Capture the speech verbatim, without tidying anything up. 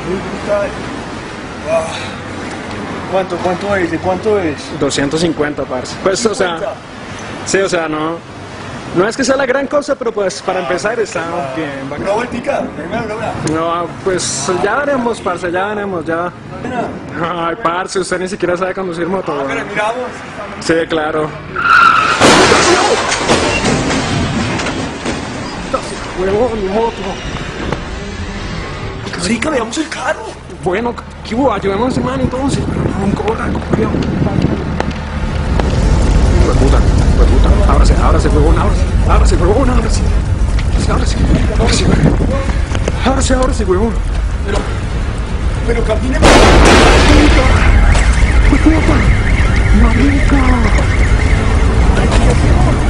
muy brutal. Wow. ¿Cuánto, cuánto es? ¿De cuánto es? doscientos cincuenta, parce. Pues, o sea, sí, o sea, no, no es que sea la gran cosa, pero pues para empezar está bien. Una vueltica, primero, una. No, pues ya veremos, parce, ya veremos, ya. Ay, parce, usted ni siquiera sabe conducir moto. Ah, pero miramos. Sí, claro. Huevón, mi moto. Sí, que veamos el carro. Bueno, ¿qué hubo? Ayudemos a ese man entonces. Pero no, corra, corrió. Pues puta, pues puta. Ábrase, ábrase, huevón, ábrase. Ábrase, huevón, ábrase. Ábrase, ábrase, huevón. Ábrase, ábrase, huevón. Pero, pero camine. ¡Puta! ¡Marica!